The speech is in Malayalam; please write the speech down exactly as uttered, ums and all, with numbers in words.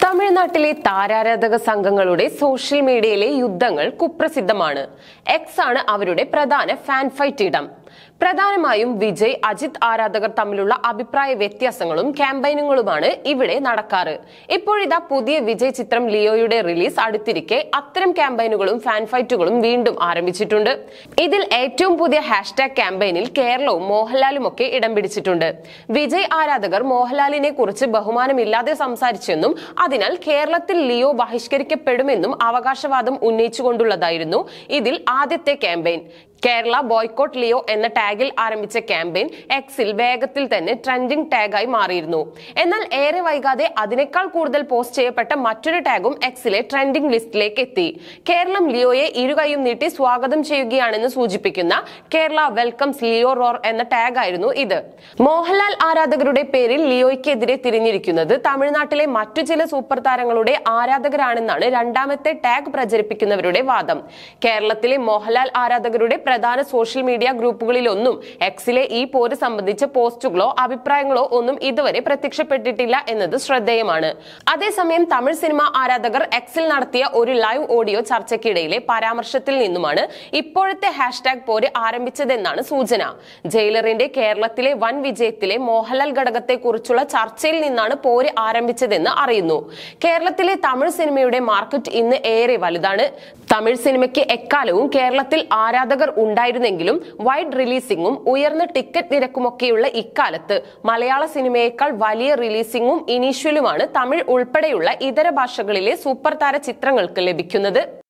തമിഴ്നാട്ടിലെ താരാരാധക സംഘങ്ങളുടെ സോഷ്യൽ മീഡിയയിലെ യുദ്ധങ്ങൾ കുപ്രസിദ്ധമാണ്. എക്സ് ആണ് അവരുടെ പ്രധാന ഫാൻ ഫൈറ്റ് ഇടം. പ്രധാനമായും വിജയ് അജിത് ആരാധകർ തമ്മിലുള്ള അഭിപ്രായ വ്യത്യാസങ്ങളും ക്യാമ്പയിനുകളുമാണ് ഇവിടെ നടക്കാറ്. ഇപ്പോഴിതാ പുതിയ വിജയ് ചിത്രം ലിയോയുടെ റിലീസ് അടുത്തിരിക്കെ അത്തരം ക്യാമ്പയിനുകളും ഫാൻ ഫൈറ്റുകളും വീണ്ടും ആരംഭിച്ചിട്ടുണ്ട്. ഇതിൽ ഏറ്റവും പുതിയ ഹാഷ്ടാഗ് ക്യാമ്പയിനിൽ കേരളവും മോഹൻലാലും ഒക്കെ ഇടം പിടിച്ചിട്ടുണ്ട്. വിജയ് ആരാധകർ മോഹൻലാലിനെ കുറിച്ച് ബഹുമാനമില്ലാതെ സംസാരിച്ചെന്നും അതിനാൽ കേരളത്തിൽ ലിയോ ബഹിഷ്കരിക്കപ്പെടുമെന്നും അവകാശവാദം ഉന്നയിച്ചുകൊണ്ടുള്ളതായിരുന്നു ഇതിൽ ആദ്യത്തെ ക്യാമ്പയിൻ. കേരള ബോയ്ക്കോട്ട് ലിയോ എന്ന ടാഗിൽ ആരംഭിച്ച ക്യാമ്പയിൻ എക്സിൽ വേഗത്തിൽ തന്നെ ട്രെൻഡിംഗ് ടാഗായി മാറിയിരുന്നു. എന്നാൽ ഏറെ വൈകാതെ അതിനേക്കാൾ കൂടുതൽ പോസ്റ്റ് ചെയ്യപ്പെട്ട മറ്റൊരു ടാഗും എക്സിലെ ട്രെൻഡിംഗ് ലിസ്റ്റിലേക്ക് എത്തി. കേരളം ലിയോയെ ഇരുകൈയും നീട്ടി സ്വാഗതം ചെയ്യുകയാണെന്ന് സൂചിപ്പിക്കുന്ന കേരള വെൽക്കംസ് ലിയോ റോർ എന്ന ടാഗായിരുന്നു ഇത്. മോഹൻലാൽ ആരാധകരുടെ പേരിൽ ലിയോയ്ക്കെതിരെ തിരിഞ്ഞിരിക്കുന്നത് തമിഴ്നാട്ടിലെ മറ്റു ചില സൂപ്പർ താരങ്ങളുടെ ആരാധകരാണെന്നാണ് രണ്ടാമത്തെ ടാഗ് പ്രചരിപ്പിക്കുന്നവരുടെ വാദം. കേരളത്തിലെ മോഹൻലാൽ ആരാധകരുടെ പ്രധാന സോഷ്യൽ മീഡിയ ഗ്രൂപ്പുകളിലൊന്നും എക്സിലെ ഈ പോര് സംബന്ധിച്ച പോസ്റ്റുകളോ അഭിപ്രായങ്ങളോ ഒന്നും ഇതുവരെ പ്രത്യക്ഷപ്പെട്ടിട്ടില്ല എന്നത് ശ്രദ്ധേയമാണ്. അതേസമയം തമിഴ് സിനിമ ആരാധകർ എക്സിൽ നടത്തിയ ഒരു ലൈവ് ഓഡിയോ ചർച്ചയ്ക്കിടയിലെ പരാമർശത്തിൽ നിന്നുമാണ് ഇപ്പോഴത്തെ ഹാഷ്ടാഗ് പോര് ആരംഭിച്ചതെന്നാണ് സൂചന. ജയിലറിന്റെ കേരളത്തിലെ വൻ വിജയത്തിലെ മോഹൻലാൽ ഘടകത്തെ കുറിച്ചുള്ള ചർച്ചയിൽ നിന്നാണ് പോര് ആരംഭിച്ചതെന്ന് അറിയുന്നു. കേരളത്തിലെ തമിഴ് സിനിമയുടെ മാർക്കറ്റ് ഇന്ന് ഏറെ വലുതാണ്. തമിഴ് സിനിമയ്ക്ക് എക്കാലവും കേരളത്തിൽ ആരാധകർ ഉണ്ടായിരുന്നെങ്കിലും വൈഡ് റിലീസിംഗും ഉയർന്ന ടിക്കറ്റ് നിരക്കുമൊക്കെയുള്ള ഇക്കാലത്ത് മലയാള സിനിമയേക്കാൾ വലിയ റിലീസിംഗും ഇനീഷ്യലുമാണ് തമിഴ് ഉൾപ്പെടെയുള്ള ഇതര ഭാഷകളിലെ സൂപ്പർ താര ചിത്രങ്ങൾക്ക് ലഭിക്കുന്നത്.